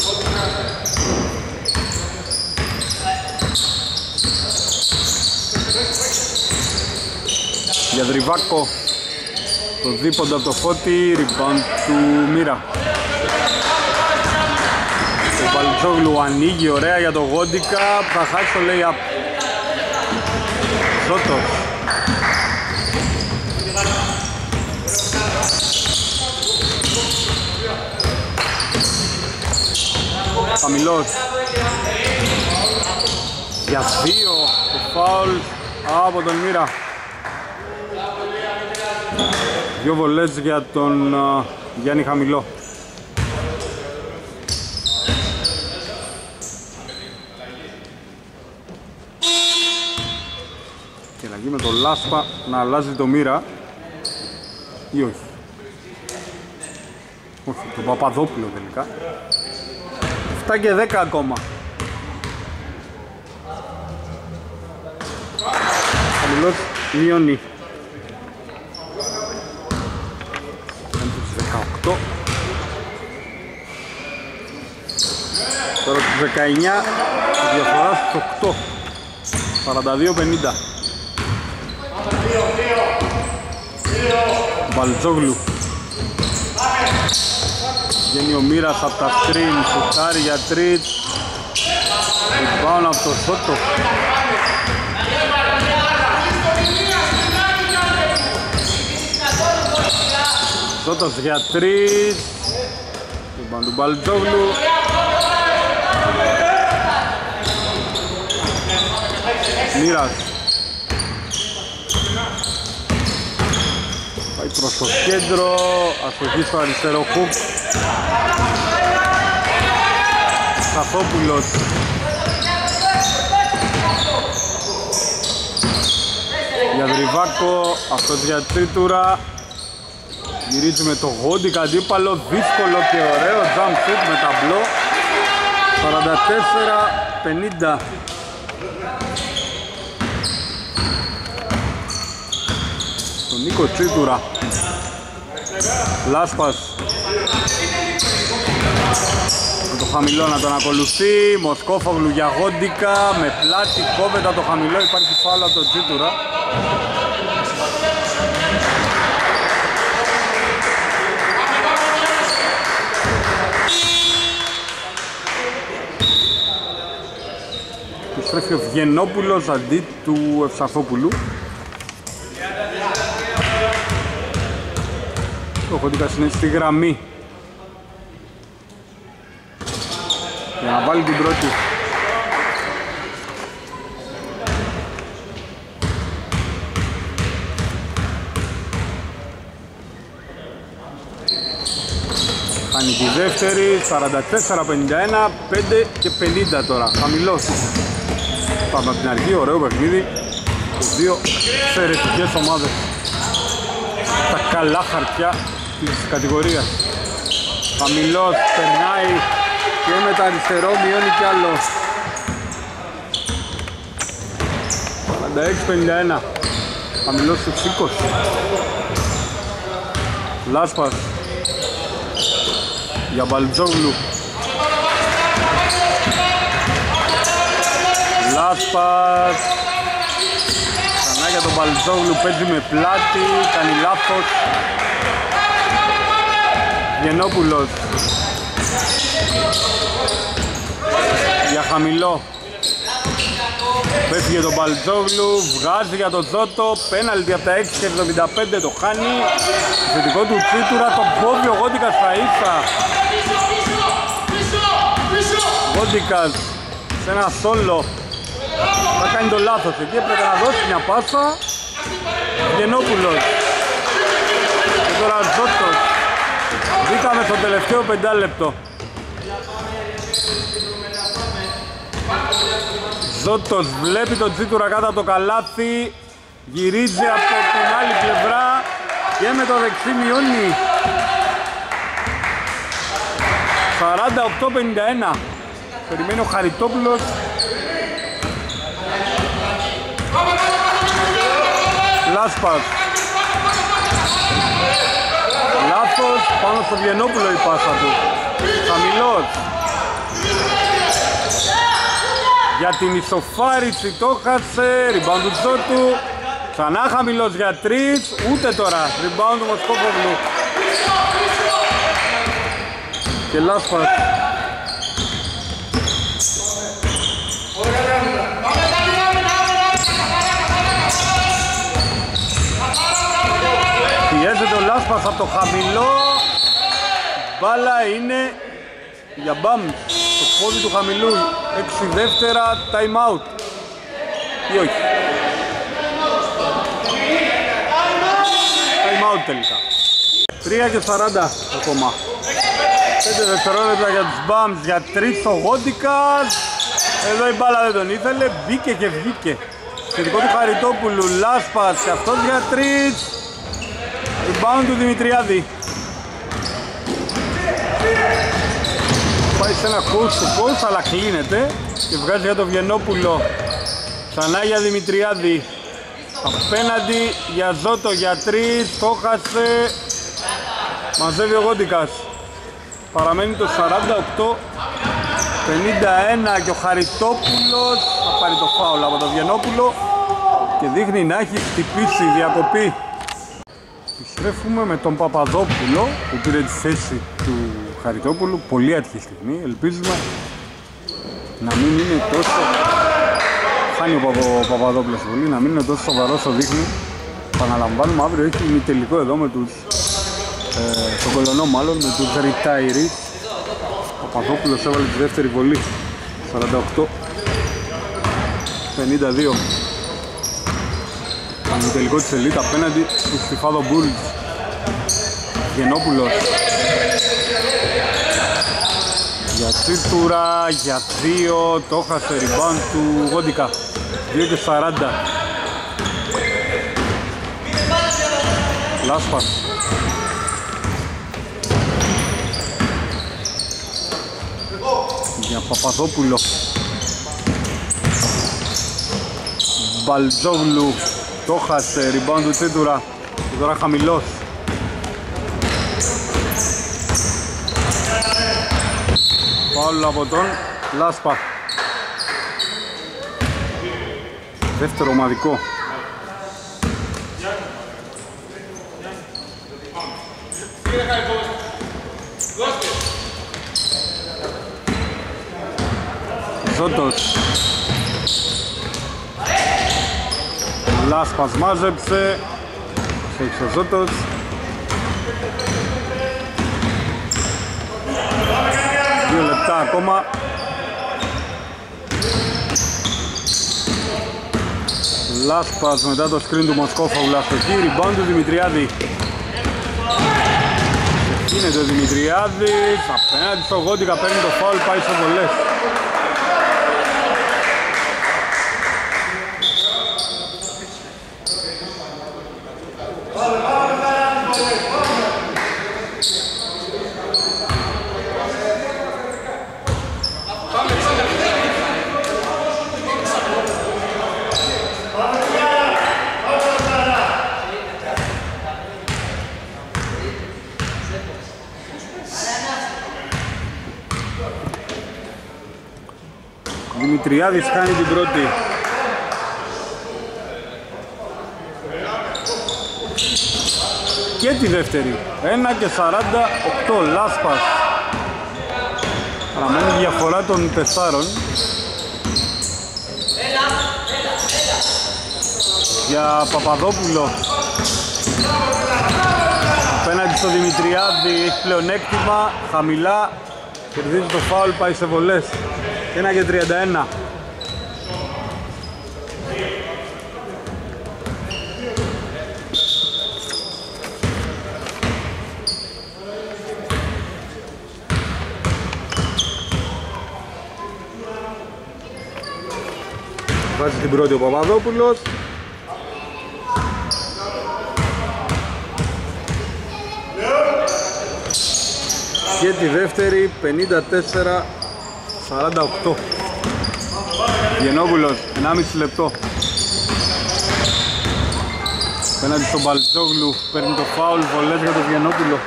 Speaker 1: Για Δρυβάκο. Το δίποντα από το Φώτη. Rebound του Μοίρα. Ο Μπαλτζόγλου ανοίγει ωραία για το Γόντικα. Θα χάσει το lay-up. Ζώτος. Χαμηλός. Για δύο το φάουλ από τον Μοίρα. Δύο βολές για τον uh, Γιάννη Χαμηλό. Και αλλαγή με τον Λάσπα να αλλάζει το Μοίρα ή όχι. Όχι, τον Παπαδόπουλο τελικά. επτά και δέκα ακόμα. Χαμηλός μειώνει. δεκαοκτώ. Τώρα τους δεκαεννιά, η διαφορά στους οκτώ. σαράντα δύο πενήντα. Μπαλτζόγλου. Βγαίνει ο Μοίρας από τα screen, σουτάρει για τρίτ. Rebound από το Σότο. Σότος για τρίτ. Rebound του Μπαλτζόγλου. Μοίρας. Πάει προς το κέντρο, αστοχή στο αριστερό χουκ. Σαφόπουλος. Για Δρυβάκο, αυτός για τρίτουρα. Γυρίζει με το Γόντικα αντίπαλο, δύσκολο και ωραίο jump shoot με ταμπλό. σαράντα τέσσερα πενήντα. Τον Νίκο Τσίτουρα. Λάσπας. Με το Χαμηλό να τον ακολουθεί. Μοσκόφογλου για Γόντικα. Με πλάτη κόβεται το Χαμηλό. Υπάρχει φάουλ από τον Τσίτουρα. Επιστρέφει ο Βγενόπουλος αντί του Ευσαφόπουλου. Το Γόντικας είναι στη γραμμή για να βάλει την πρώτη. Κάνει τη δεύτερη, σαράντα τέσσερα πενήντα ένα, πέντε και πενήντα τώρα. Χαμηλός. Πάμε από την αρχή, ωραίο παιχνίδι. Δύο εξαιρετικές ομάδες. Τα καλά χαρτιά της κατηγορίας. Χαμηλός, περνάει και με τα αριστερό μειώνει κι άλλο. σαράντα έξι πενήντα ένα. Χαμηλός στους είκοσι. Λάσπας. Για Μπαλτζόγλου. Λάσπας. Ξανά για τον Μπαλτζόγλου, παίζει με πλάτη, κάνει λάθος. Γενόπουλος. Για Χαμηλό. Πέφτει για τον Μπαλτζόγλου, βγάζει για τον Ζώτο, πέναλτι από τα έξι και εβδομήντα πέντε, το χάνει. Θετικό του Τσίτουρα, τον κόβει ο Γόντικας στα ίσα. Γόντικας σε ένα σόλο, θα κάνει το λάθος εκεί, έπρεπε να δώσει μια πάσα. Γενόπουλος και τώρα Ζώτος. Μπήκαμε στο τελευταίο πεντάλεπτο. Ζώτος βλέπει τον Τσίτουρα κάτω από το καλάθι, γυρίζει από την άλλη πλευρά και με το δεξί μειώνει. σαράντα οκτώ πενήντα ένα. Περιμένει ο Χαριτόπουλος. Λάσπας. Λάθος, πάνω στο Βιενόπουλο η πάσα του. Χαμηλός. Για την ισοφάριση το χάσε, rebound του Ζώτου. Ξανά χαμηλός για τρεις, ούτε τώρα, rebound του Μοσκόφογλου. Και Λάσπας. Πιέζεται ο Λάσπας από το χαμηλό. Μπάλα είναι για μπαμ. Το πόδι του χαμηλού. Έξι δεύτερα, time out. Ή όχι. Time out τελικά. τρία και σαράντα ακόμα. πέντε δευτερόλεπτα για τους μπαμς. Για τρεις ο Γόντικας. Εδώ η μπάλα δεν τον ήθελε. Μπήκε και βγήκε. Σχετικό του Χαριτόπουλου. Λάσπας και αυτός για τρεις. Rebound του Δημητριάδη. Πάει σε ένα coast to coast αλλά κλείνεται και βγάζει για τον Βιενόπουλο. Ξανά για Δημητριάδη. Απέναντι για Ζώτο για τρεις. Το χάσε. Μαζεύει ο Γόντικας. Παραμένει το σαράντα οκτώ πενήντα ένα και ο Χαριτόπουλος θα πάρει το φάουλ από τον Βιενόπουλο και δείχνει να έχει χτυπήσει διακοπή. Επιστρέφουμε με τον Παπαδόπουλο που πήρε τη θέση του Χαριτόπουλου. Πολύ άτυχη στιγμή, ελπίζουμε να μην είναι τόσο... Χάνει ο Παπα... Παπαδόπουλος πολύ, να μην είναι τόσο σοβαρό όσο δείχνει. Παναλαμβάνουμε, αύριο έχει ημιτελικό εδώ με τους... Ε, στον Κολονό μάλλον, με τους Ριτάιρι. Ο Παπαδόπουλος έβαλε τη δεύτερη βολή. σαράντα οκτώ πενήντα δύο. Το τελικό της Ελίτ απέναντι στους Φιφάδο Bulls. Γενόπουλος για Τσίτουρα, για δύο, το έχασε rebound του Γόντικα. δύο και σαράντα. Λάσπας. Για Παπαδόπουλο. Μπαλτζόγλου. Το χάσε, rebound του Τσίτουρα και τώρα χαμηλός. Φάουλ από τον Λάσπα. Δεύτερο ομαδικό. Ζώτος. Λάσπας μάζεψε. Έχει ο Ζώτος. Δύο λεπτά ακόμα. Λάσπας μετά το screen του Μοσκόφογλου στο εκεί. Rebound του Δημητριάδη. Γίνεται ο Δημητριάδης. Απέναντι στο Γόντικα παίρνει το φάουλ, πάει σε βολές. Δημητριάδης κάνει την πρώτη. Και τη δεύτερη. ένα και σαράντα οκτώ. Λάσπας. Παραμένει διαφορά των τεσσάρων. για Παπαδόπουλο. Απέναντι στο Δημητριάδη έχει πλεονέκτημα, χαμηλά, κερδίζει το φάουλ, πάει σε βολές. ένα και τριάντα ένα. Βάζει την πρώτη ο Παπαδόπουλος. Και τη δεύτερη πενήντα τέσσερα σαράντα οκτώ. Γενόπουλος, ενάμιση λεπτό. Πέναντι στον Μπαλτζόγλου, παίρνει το φάουλ, βολές για τον Γενόπουλο.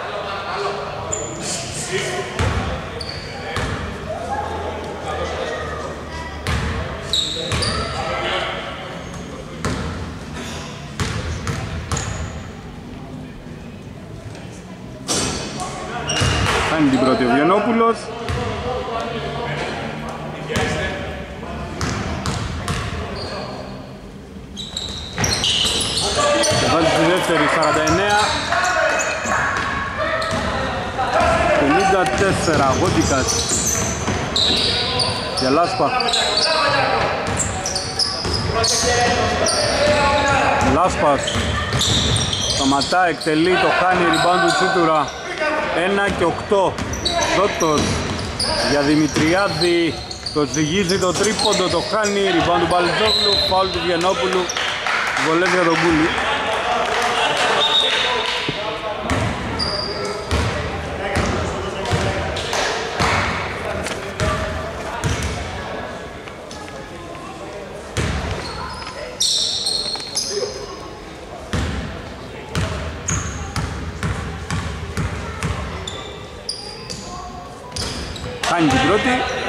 Speaker 1: Κάνει την πρώτη ο Βιενόπουλος. Και βάζει τη δεύτερη σαράντα εννέα πενήντα τέσσερα. Γόντικας για Λάσπα. Λάσπας σταματά, εκτελεί, το χάνει, rebound του Τσίτουρα. ένα και οκτώ. Ζώτος για Δημητριάδη, το ζυγίζει το τρίποντο, το χάνει, rebound του Μπαλτζόγλου, φάουλ του Βιενόπουλου, βολές για τον Κούλη. Κάνει την πρώτη.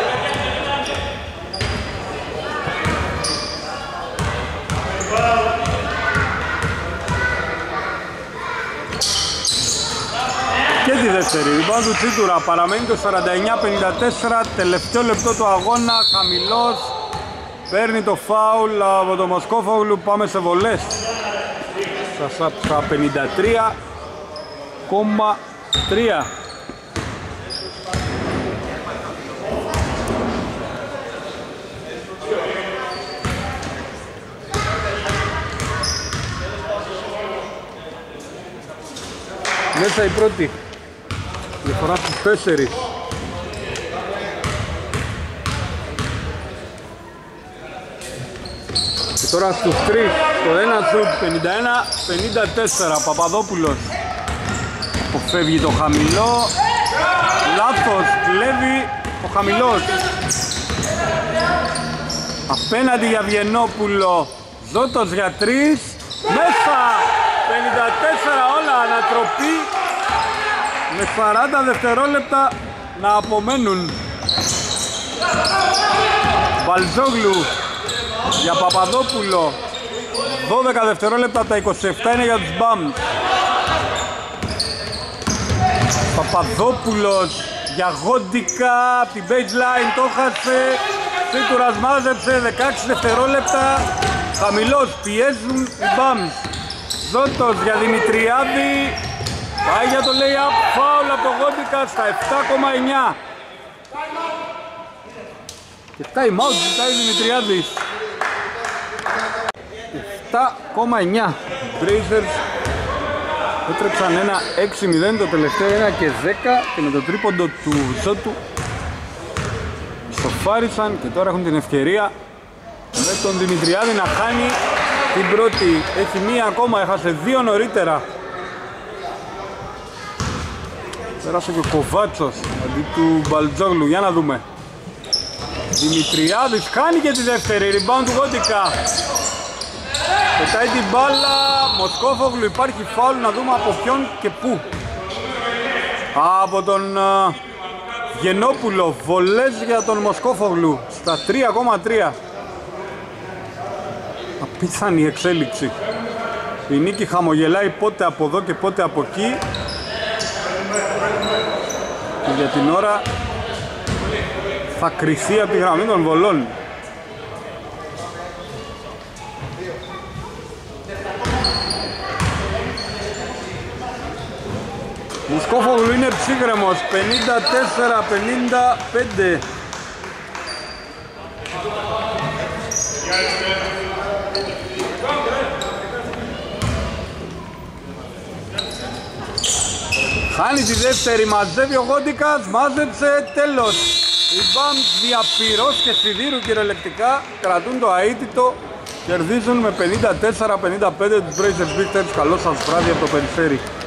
Speaker 1: Και τη δεύτερη. Rebound του Τσίτουρα. Παραμένει το σαράντα εννέα πενήντα τέσσερα. Τελευταίο λεπτό του αγώνα. Χαμηλός. Παίρνει το φάουλ από το Μοσκόφογλου. Πάμε σε βολές. Στα πενήντα τρία κόμμα τρία. Μέσα η πρώτη, διαφορά στους τέσσερις. Και τώρα στους τρεις, το ένα σουτ, πενήντα ένα πενήντα τέσσερα. Παπαδόπουλος αποφεύγει το χαμηλό. Λάθος, κλέβει ο χαμηλός. Απέναντι για Βιενόπουλο, Ζώτος για τρεις. Μέσα! πενήντα τέσσερα όλα, ανατροπή με σαράντα δευτερόλεπτα να απομένουν. Μπαλτζόγλου για Παπαδόπουλο, δώδεκα δευτερόλεπτα από τα είκοσι επτά είναι για τους Μπαμς. Παπαδόπουλος για Γόντικα, από την baseline το χάσε. Τσίτουρας μάζεψε, δεκαέξι δευτερόλεπτα. Χαμηλός, πιέζουν οι Μπαμς. Ζώτος για Δημητριάδη, πάει για το lay-up, φάουλ από το Γόντικα στα επτά κόμμα εννιά. Και time out ζητάει Δημητριάδης. επτά κόμμα εννιά. Blazers έτρεψαν ένα έξι μηδέν, το τελευταίο ένα και δέκα και με το τρίποντο του Ζώτου σοφάρισαν και τώρα έχουν την ευκαιρία με τον Δημητριάδη να χάνει την πρώτη. Έχει μία ακόμα, έχασε δύο νωρίτερα. Πέρασε και ο Κοβάτσος αντί του Μπαλτζόγλου, για να δούμε. Δημητριάδης κάνει και τη δεύτερη, rebound του Γόντικα. Πετάει την μπάλα, Μοσκόφογλου, υπάρχει φάουλ, να δούμε από ποιον και πού. Από τον uh, Γενόπουλο, βολές για τον Μοσκόφογλου στα τρία κόμμα τρία. Απίθανη εξέλιξη. Η νίκη χαμογελάει πότε από εδώ και πότε από εκεί. Και για την ώρα θα κριθεί από τη γραμμή των βολών. Μουσκόφογλου είναι ψύχρεμος, πενήντα τέσσερα πενήντα πέντε. Χάνει τη δεύτερη, μαζεύει ο Γόντικας, μάζεψε, τέλος. Rebound Διαπυρός και Σιδήρου κυριολεκτικά κρατούν το αίτητο, κερδίζουν με πενήντα τέσσερα πενήντα πέντε τους Blazers Big Times. Καλό σας βράδυ από το Περιστέρι.